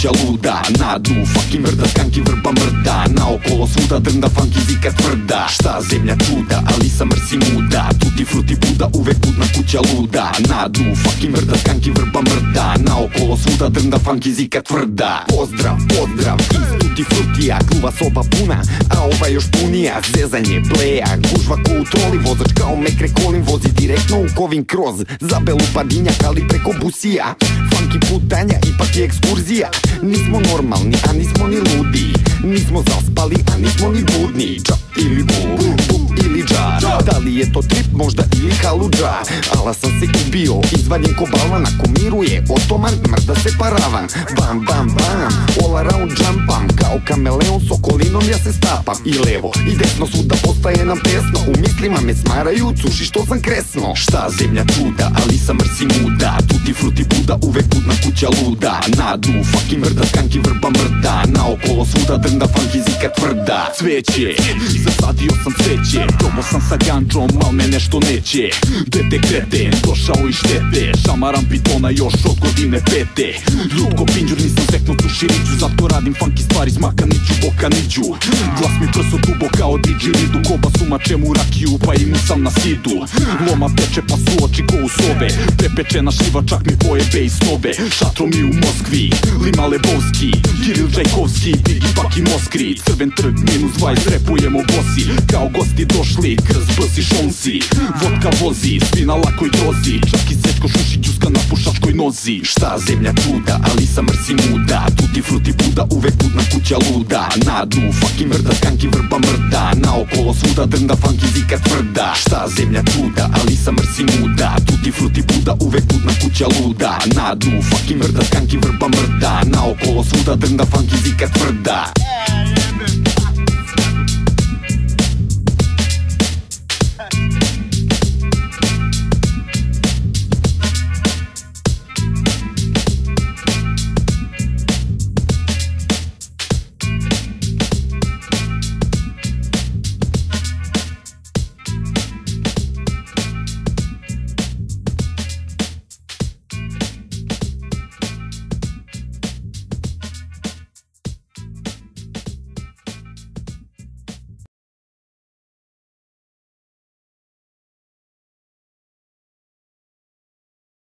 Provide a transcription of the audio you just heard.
kuća luda. Na dnu fucking mrda, skanki vrba mrda. Naokolo svuda drnda, funk jezika tvrda. Šta zemlja čuda, ali sam mrsi muda. Tutti frutti buda, uvek budna kuća luda. Na dnu fucking mrda, skanki vrba mrda. Naokolo svuda drnda, funk jezika tvrda. Pozdrav, pozdrav iz Tutti Fruttija. Kluva soba puna, a ova još punija. Zezanje, bleja, gužva ko u troli. Vozač kao mekre kolim, vozi direktno u Kovin kroz Zabelu padinjak, ali preko busija. Funky putanja, ipak je ekskurzija. Nismo normalni, a nismo ni ludi. Nismo zaspali, a nismo ni budni. Ča ili bu, bu ili dža. Da li je to trip, možda ili haludža? Ala sam se ubio, izvaljen ko balvan. Ako miruje otoman, mrda se paravan. Bam, bam, bam, all around jumpam. Kao kameleon s okolinom ja se stapam. I levo i desno svuda postaje nam tesno. U mislima me smaraju, cuši što sam kresno. Šta zemlja čuda, ali sam mrsi muda. Tutti frutti buda, uvek budna kuća luda. Na dnu fucking mrda, skanki vrba mrda. Naokolo svuda drnda, funk jezika tvrda. Cveće, zasadio sam cveće. Probao sam sa ganđom, al me nešto neće. Dete krete, došao i štete. Šamaram pitona još od godine pete. Ljubko pinđur, nisam zeknut u širiću. Zato radim funky stvari s Makanidju Bokanidju. Glas mi prso tubo kao didžeridu. Koba suma čemu rakiju, pa i sam na sidu. Loma peče pa su oči ko u sove. Prepečena šljiva čak mi pojebe i snove. Šatro mi u Moskvi, Lima Lebovski, Kiril Džajkovski, Bigi Baki Moskri. Crven trg minus 20, repujemo bosi. Kao gosti došli, krz bsi šonsi. Vodka vozi, svi na lakoj dozi. Čak i Zečko šuši džuska na pušačkoj nozi. Šta zemlja čuda, ali sam mrsi muda. Tutti frutti buda, uvek budna kuća luda. Na dnu fucking mrda, skanki vrba mrda. Naokolo svuda drnda, funk jezika tvrda. Šta zemlja čuda, ali sam mrsi muda. Tutti frutti buda, uvek budna kuća luda. Na dnu fucking mrda, skanki vrba mrda. Naokolo svuda drnda, funk jezika tvrda.